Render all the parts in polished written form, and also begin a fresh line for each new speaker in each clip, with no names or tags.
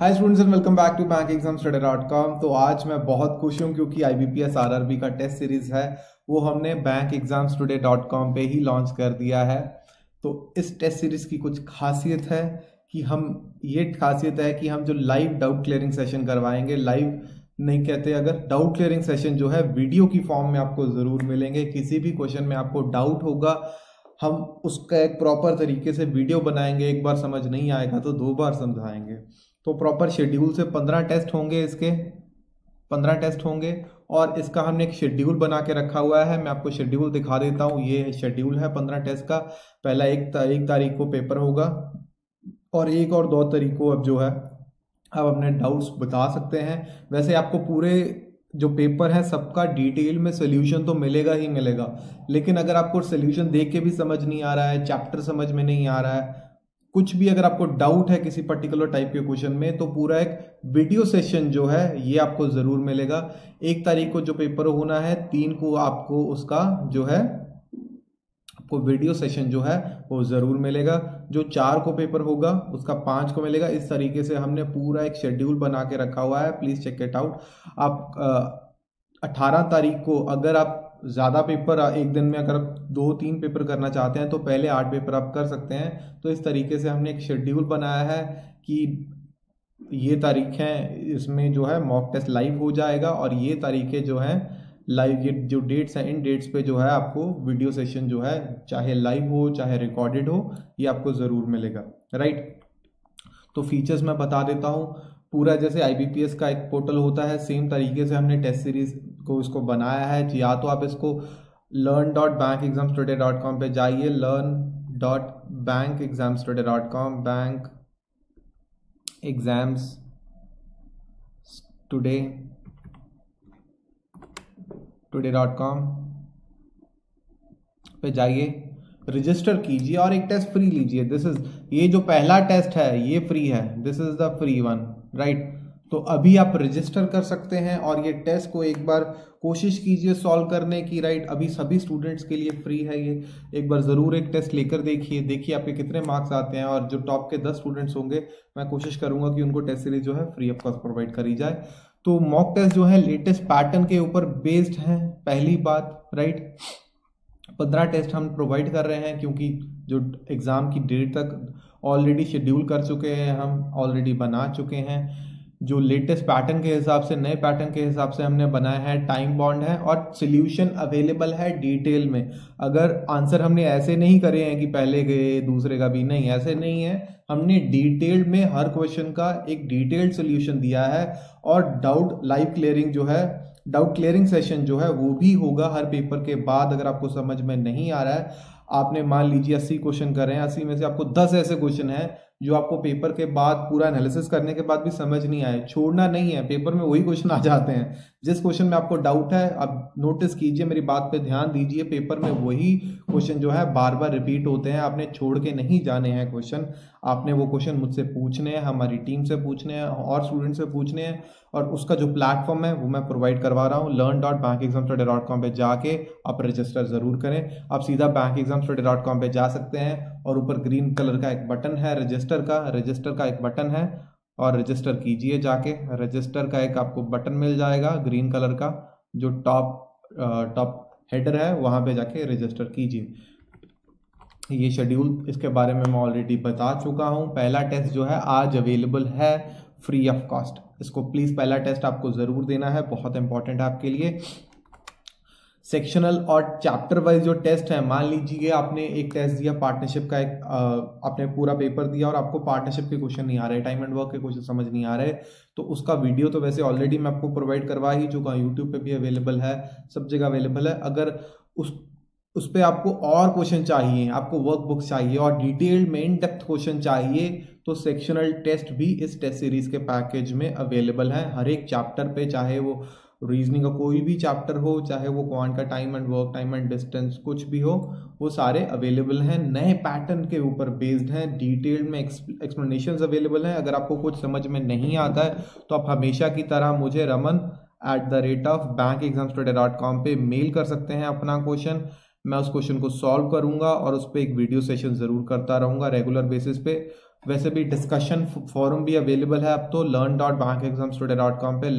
Hi students and welcome back to bankexamstudy.com। तो आज मैं बहुत खुश हूँ क्योंकि IBPS RRB का टेस्ट सीरीज है वो हमने bankexamstudy.com पे ही लॉन्च कर दिया है। तो इस टेस्ट सीरीज की कुछ खासियत है कि हम जो लाइव डाउट क्लियरिंग सेशन करवाएंगे, लाइव नहीं कहते, अगर डाउट क्लियरिंग सेशन जो है वीडियो की फॉर्म में आपको ज़रूर मिलेंगे। किसी भी क्वेश्चन में आपको डाउट होगा, हम उसका एक प्रॉपर तरीके से वीडियो बनाएंगे। एक बार समझ नहीं आएगा तो 2 बार समझाएंगे। तो प्रॉपर शेड्यूल से 15 टेस्ट होंगे, इसके 15 टेस्ट होंगे और इसका हमने एक शेड्यूल बना के रखा हुआ है। मैं आपको शेड्यूल दिखा देता हूँ। ये शेड्यूल है 15 टेस्ट का। पहला 1 तारीख को पेपर होगा और 1 और 2 तारीख को अब जो है आप अपने डाउट्स बता सकते हैं। वैसे आपको पूरे जो पेपर है सबका डिटेल में सोल्यूशन तो मिलेगा ही मिलेगा, लेकिन अगर आपको सोल्यूशन देख के भी समझ नहीं आ रहा है, चैप्टर समझ में नहीं आ रहा है, कुछ भी अगर आपको डाउट है किसी पर्टिकुलर टाइप के क्वेश्चन में, तो पूरा एक वीडियो सेशन जो है ये आपको ज़रूर मिलेगा। 1 तारीख को जो पेपर होना है, 3 को आपको उसका जो है आपको वीडियो सेशन जो है वो ज़रूर मिलेगा। जो 4 को पेपर होगा उसका 5 को मिलेगा। इस तरीके से हमने पूरा एक शेड्यूल बना के रखा हुआ है, प्लीज़ चेक इट आउट। आप 18 तारीख को अगर आप ज़्यादा पेपर एक दिन में अगर 2-3 पेपर करना चाहते हैं तो पहले 8 पेपर आप कर सकते हैं। तो इस तरीके से हमने एक शेड्यूल बनाया है कि ये तारीख है, इसमें जो है मॉक टेस्ट लाइव हो जाएगा और ये तारीखें जो हैं लाइव, ये जो डेट्स हैं इन डेट्स पे जो है आपको वीडियो सेशन जो है चाहे लाइव हो चाहे रिकॉर्डेड हो ये आपको ज़रूर मिलेगा, राइट। तो फीचर्स मैं बता देता हूँ। पूरा जैसे IBPS का एक पोर्टल होता है, सेम तरीके से हमने टेस्ट सीरीज को इसको बनाया है। या तो आप इसको learn.bankexamstudy.com पे जाइए, learn.bankexamstudy.com, bankexamstudy.com पे जाइए, रजिस्टर कीजिए और एक टेस्ट फ्री लीजिए। ये जो पहला टेस्ट है ये फ्री है, this is the free one, right. तो अभी आप रजिस्टर कर सकते हैं और ये टेस्ट को एक बार कोशिश कीजिए सॉल्व करने की, राइट। अभी सभी स्टूडेंट्स के लिए फ्री है ये, एक बार ज़रूर एक टेस्ट लेकर देखिए आपके कितने मार्क्स आते हैं। और जो टॉप के 10 स्टूडेंट्स होंगे मैं कोशिश करूंगा कि उनको टेस्ट सीरीज जो है फ्री ऑफ कॉस्ट प्रोवाइड करी जाए। तो मॉक टेस्ट जो है लेटेस्ट पैटर्न के ऊपर बेस्ड है, पहली बात, राइट। 15 टेस्ट हम प्रोवाइड कर रहे हैं क्योंकि जो एग्ज़ाम की डेट तक ऑलरेडी शेड्यूल कर चुके हैं, हम ऑलरेडी बना चुके हैं। जो लेटेस्ट पैटर्न के हिसाब से, नए पैटर्न के हिसाब से हमने बनाया है, टाइम बॉन्ड है और सोल्यूशन अवेलेबल है डिटेल में। अगर आंसर हमने ऐसे नहीं करे हैं कि पहले गए दूसरे का भी नहीं, ऐसे नहीं है। हमने डिटेल्ड में हर क्वेश्चन का एक डिटेल्ड सोल्यूशन दिया है और डाउट क्लियरिंग सेशन जो है वो भी होगा हर पेपर के बाद। अगर आपको समझ में नहीं आ रहा है, आपने मान लीजिए 80 क्वेश्चन कर रहे हैं, 80 में से आपको 10 ऐसे क्वेश्चन हैं जो आपको पेपर के बाद पूरा एनालिसिस करने के बाद भी समझ नहीं आए, छोड़ना नहीं है। पेपर में वही क्वेश्चन आ जाते हैं। जिस क्वेश्चन में आपको डाउट है आप नोटिस कीजिए, मेरी बात पे ध्यान दीजिए, पेपर में वही क्वेश्चन जो है बार बार रिपीट होते हैं। आपने छोड़ के नहीं जाने हैं क्वेश्चन, आपने वो क्वेश्चन मुझसे पूछने हैं, हमारी टीम से पूछने हैं और स्टूडेंट से पूछने हैं। और उसका जो प्लेटफॉर्म है वो मैं प्रोवाइड करवा रहा हूँ। learn.bankexamstudy.com पे जाके आप रजिस्टर ज़रूर करें। आप सीधा bankexamstudy.com पे जा सकते हैं और ऊपर ग्रीन कलर का एक बटन है रजिस्टर का एक बटन है और रजिस्टर कीजिए जाके। रजिस्टर का एक आपको बटन मिल जाएगा ग्रीन कलर का, जो टॉप हेडर है, वहाँ पे जाके रजिस्टर कीजिए। ये शेड्यूल, इसके बारे में मैं ऑलरेडी बता चुका हूँ। पहला टेस्ट जो है आज अवेलेबल है फ्री ऑफ कॉस्ट। इसको प्लीज़ पहला टेस्ट आपको ज़रूर देना है, बहुत इंपॉर्टेंट है आपके लिए। सेक्शनल और चैप्टर वाइज जो टेस्ट है, मान लीजिए आपने एक टेस्ट दिया पार्टनरशिप का, एक आपने पूरा पेपर दिया और आपको पार्टनरशिप के क्वेश्चन नहीं आ रहे, टाइम एंड वर्क के क्वेश्चन समझ नहीं आ रहे, तो उसका वीडियो तो वैसे ऑलरेडी मैं आपको प्रोवाइड करवा ही चुका हूँ। यूट्यूब पे भी अवेलेबल है, सब जगह अवेलेबल है। अगर उस पर आपको और क्वेश्चन चाहिए, आपको वर्कबुक चाहिए और डिटेल्ड में इन डेप्थ क्वेश्चन चाहिए, तो सेक्शनल टेस्ट भी इस टेस्ट सीरीज के पैकेज में अवेलेबल है। हर एक चैप्टर पे, चाहे वो रीजनिंग का कोई भी चैप्टर हो, चाहे वो क्वांट का time and work, time and distance, कुछ भी हो, वो सारे अवेलेबल हैं। नए पैटर्न के ऊपर बेस्ड हैं, डिटेल्ड में एक्सप्लेनेशंस अवेलेबल हैं। अगर आपको कुछ समझ में नहीं आता है तो आप हमेशा की तरह मुझे raman@bankexamstudy.com पे मेल कर सकते हैं अपना क्वेश्चन। मैं उस क्वेश्चन को सॉल्व करूंगा और उस पर एक वीडियो सेशन ज़रूर करता रहूंगा रेगुलर बेसिस पे। वैसे भी डिस्कशन फोरम भी अवेलेबल है अब तो learn.bankexamstoday.com पे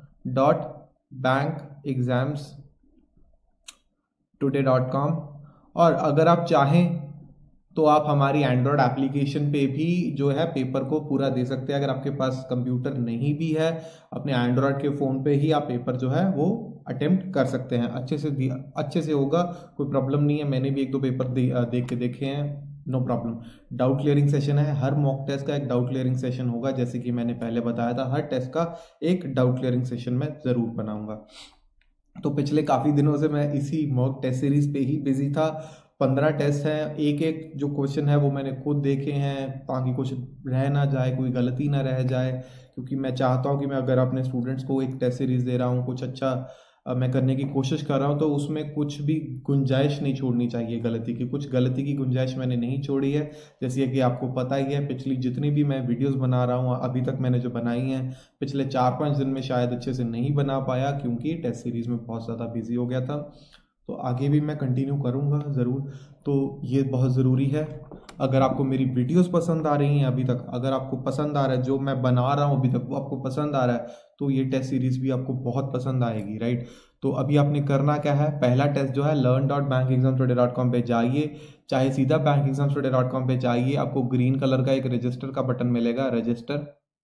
learn.bankexamstoday.com। और अगर आप चाहें तो आप हमारी एंड्रॉयड एप्लीकेशन पे भी जो है पेपर को पूरा दे सकते हैं। अगर आपके पास कंप्यूटर नहीं भी है, अपने एंड्रॉयड के फ़ोन पे ही आप पेपर जो है वो अटेम्प्ट कर सकते हैं। अच्छे से होगा, कोई प्रॉब्लम नहीं है। मैंने भी 1-2 पेपर देख के देखे हैं, no problem. Doubt clearing session है, हर मॉक टेस्ट का एक डाउट क्लियरिंग सेशन होगा। जैसे कि मैंने पहले बताया था, हर टेस्ट का एक डाउट क्लियरिंग सेशन मैं ज़रूर बनाऊंगा। तो पिछले काफ़ी दिनों से मैं इसी मॉक टेस्ट सीरीज पे ही बिजी था। 15 टेस्ट हैं, एक एक जो क्वेश्चन है वो मैंने खुद देखे हैं, ताकि कुछ रह ना जाए, कोई गलती ना रह जाए। क्योंकि मैं चाहता हूँ कि मैं अगर अपने स्टूडेंट्स को एक टेस्ट सीरीज दे रहा हूँ, कुछ अच्छा मैं करने की कोशिश कर रहा हूँ, तो उसमें कुछ भी गुंजाइश नहीं छोड़नी चाहिए गलती की। कुछ गलती की गुंजाइश मैंने नहीं छोड़ी है। जैसे कि आपको पता ही है, पिछली जितनी भी मैं वीडियोस बना रहा हूँ अभी तक मैंने जो बनाई हैं, पिछले 4-5 दिन में शायद अच्छे से नहीं बना पाया, क्योंकि टेस्ट सीरीज़ में बहुत ज़्यादा बिजी हो गया था। तो आगे भी मैं कंटिन्यू करूँगा ज़रूर। तो ये बहुत ज़रूरी है। अगर आपको मेरी वीडियोस पसंद आ रही हैं अभी तक, अगर आपको पसंद आ रहा है जो मैं बना रहा हूँ अभी तक, वो आपको पसंद आ रहा है, तो ये टेस्ट सीरीज़ भी आपको बहुत पसंद आएगी, राइट। तो अभी आपने करना क्या है, पहला टेस्ट जो है learn.bankexamstoday.com पे जाइए, चाहे सीधा bankexamstoday.com पे जाइए, आपको ग्रीन कलर का एक रजिस्टर का बटन मिलेगा, रजिस्टर।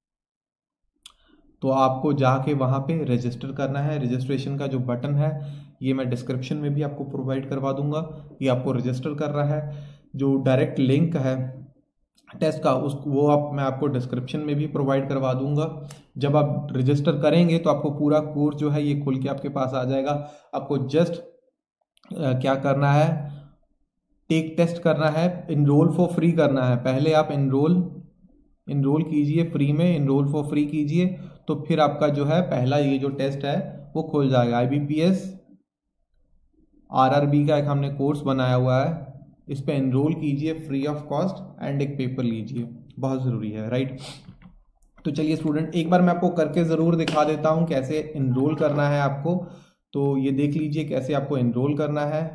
तो आपको जाके वहाँ पे रजिस्टर करना है। रजिस्ट्रेशन का जो बटन है ये मैं डिस्क्रिप्शन में भी आपको प्रोवाइड करवा दूंगा। ये आपको रजिस्टर कर रहा है। जो डायरेक्ट लिंक है टेस्ट का मैं आपको डिस्क्रिप्शन में भी प्रोवाइड करवा दूंगा। जब आप रजिस्टर करेंगे तो आपको पूरा कोर्स जो है ये खुल के आपके पास आ जाएगा। आपको जस्ट क्या करना है, टेक टेस्ट करना है, इनरोल फॉर फ्री करना है। पहले आप इनरोल कीजिए, फ्री में इनरोल फॉर फ्री कीजिए, तो फिर आपका जो है पहला ये जो टेस्ट है वो खुल जाएगा। IBPS RRB का एक हमने कोर्स बनाया हुआ है, इस पे इनरोल कीजिए फ्री ऑफ कॉस्ट एंड एक पेपर लीजिए, बहुत ज़रूरी है, राइट। तो चलिए स्टूडेंट, एक बार मैं आपको करके ज़रूर दिखा देता हूँ कैसे इनरोल करना है आपको। तो ये देख लीजिए कैसे आपको इनरोल करना है।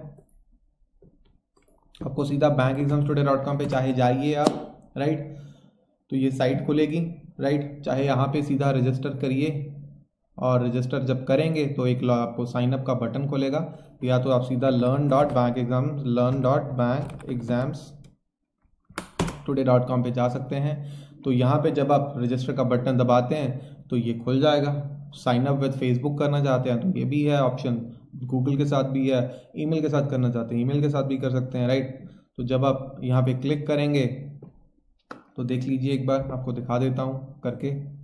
आपको सीधा bankexamstoday.com पे चाहे जाइए आप, राइट। तो ये साइट खुलेगी, राइट। चाहे यहाँ पे सीधा रजिस्टर करिए, और रजिस्टर जब करेंगे तो एक आपको साइन अप का बटन खुलेगा, या तो आप सीधा learn.bankexamstoday.com पे जा सकते हैं। तो यहाँ पे जब आप रजिस्टर का बटन दबाते हैं तो ये खुल जाएगा। साइन अप विद फेसबुक करना चाहते हैं तो ये भी है ऑप्शन, गूगल के साथ भी है, ईमेल के साथ करना चाहते हैं ईमेल के साथ भी कर सकते हैं, राइट। तो जब आप यहाँ पे क्लिक करेंगे तो देख लीजिए, एक बार आपको दिखा देता हूँ करके।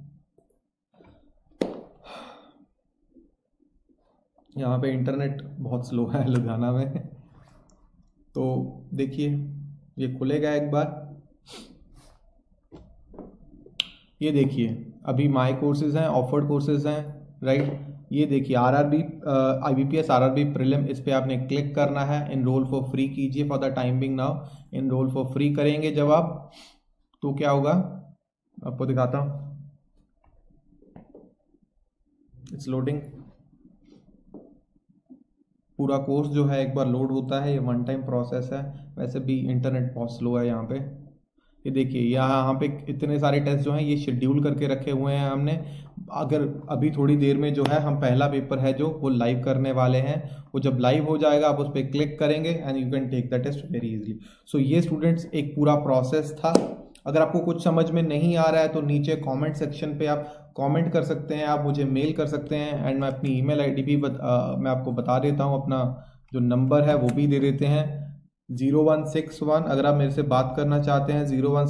यहाँ पे इंटरनेट बहुत स्लो है लुधियाना में। तो देखिए ये खुलेगा एक बार। ये देखिए अभी माय कोर्सेज हैं, ऑफर्ड कोर्सेज हैं, राइट। ये देखिए IBPS RRB प्रीलिम, इस पे आपने क्लिक करना है। इनरोल फॉर फ्री कीजिए for the time being now. Enrol for free करेंगे जब आप, तो क्या होगा आपको दिखाता हूँ। It's loading. पूरा कोर्स जो है एक बार लोड होता है, ये वन टाइम प्रोसेस है। वैसे भी इंटरनेट बहुत स्लो है यहाँ पे। ये देखिए यहाँ पे इतने सारे टेस्ट जो हैं ये शेड्यूल करके रखे हुए हैं हमने। अगर अभी थोड़ी देर में जो है हम पहला पेपर है जो वो लाइव करने वाले हैं, वो जब लाइव हो जाएगा आप उस पर क्लिक करेंगे and you can take the test very easily. So ये स्टूडेंट्स एक पूरा प्रोसेस था। अगर आपको कुछ समझ में नहीं आ रहा है तो नीचे कमेंट सेक्शन पे आप कमेंट कर सकते हैं, आप मुझे मेल कर सकते हैं, एंड मैं अपनी ईमेल आईडी भी मैं आपको बता देता हूँ। अपना जो नंबर है वो भी दे देते हैं, 0161। अगर आप मेरे से बात करना चाहते हैं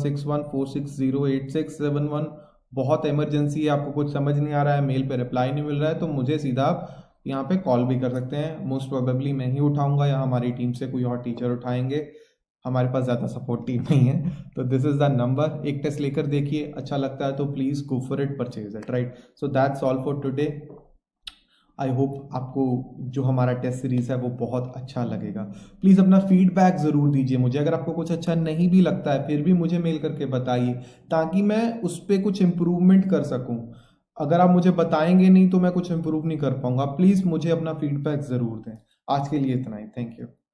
0161460867 बहुत इमरजेंसी है, आपको कुछ समझ नहीं आ रहा है, मेल पे रिप्लाई नहीं मिल रहा है, तो मुझे सीधा आप यहाँ पे कॉल भी कर सकते हैं। मोस्ट प्रोबेबली मैं ही उठाऊंगा या हमारी टीम से कोई और टीचर उठाएंगे, हमारे पास ज़्यादा सपोर्ट टीम नहीं है। तो दिस इज़ द नंबर। एक टेस्ट लेकर देखिए, अच्छा लगता है तो please go for it, purchase it, right. So that's all for today. I hope आपको जो हमारा टेस्ट सीरीज़ है वो बहुत अच्छा लगेगा। प्लीज़ अपना फीडबैक ज़रूर दीजिए मुझे। अगर आपको कुछ अच्छा नहीं भी लगता है फिर भी मुझे मेल करके बताइए, ताकि मैं उस पर कुछ इम्प्रूवमेंट कर सकूं। अगर आप मुझे बताएंगे नहीं तो मैं कुछ इम्प्रूव नहीं कर पाऊंगा। प्लीज़ मुझे अपना फीडबैक ज़रूर दें। आज के लिए इतना ही, थैंक यू।